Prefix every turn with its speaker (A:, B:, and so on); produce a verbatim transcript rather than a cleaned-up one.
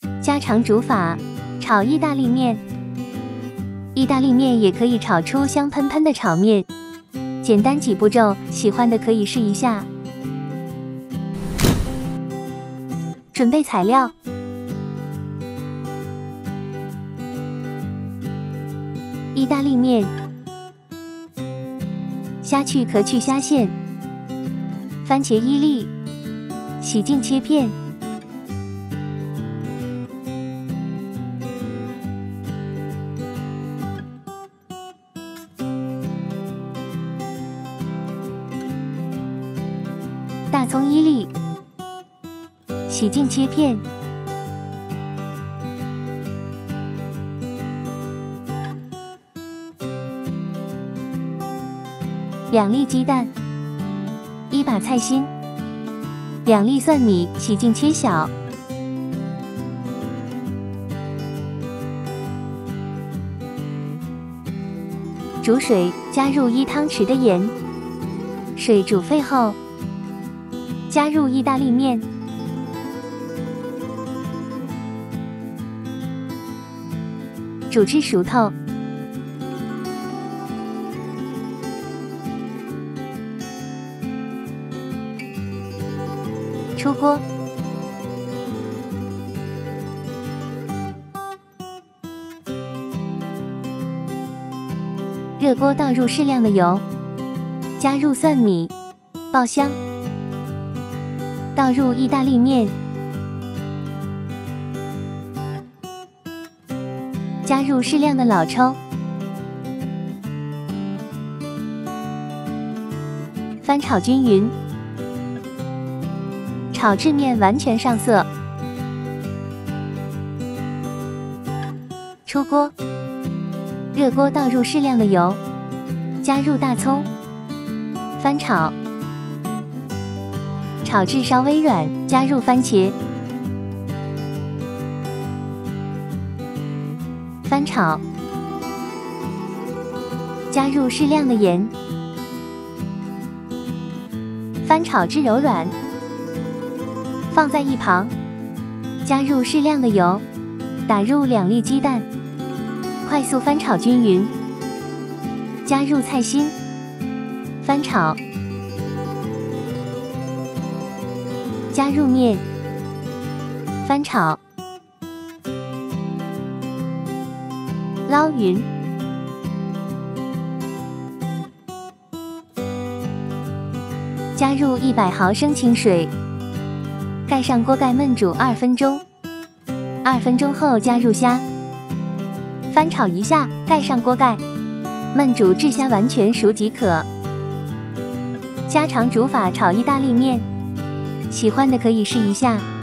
A: 家常煮法：炒意大利面。意大利面也可以炒出香喷喷的炒面，简单几步骤，喜欢的可以试一下。准备材料：意大利面，虾去壳去虾线，番茄一粒，洗净切片。大葱一粒，洗净切片。两粒鸡蛋，一把菜心，两粒蒜米，洗净切小。煮水，加入一汤匙的盐，水煮沸后，加入意大利面，煮至熟透。出锅，热锅倒入适量的油，加入蒜米，爆香。倒入意大利面，加入适量的老抽，翻炒均匀，炒至面完全上色。出锅，热锅倒入适量的油，加入大葱，翻炒。炒至稍微软，加入番茄，翻炒，加入适量的盐，翻炒至柔软，放在一旁。加入适量的油，打入两粒鸡蛋，快速翻炒均匀。加入菜心，翻炒。加入面，翻炒，捞匀。加入一百毫升清水，盖上锅盖焖煮二分钟。二分钟后加入虾，翻炒一下，盖上锅盖，焖煮至虾完全熟即可。家常煮法炒意大利面。喜欢的可以试一下。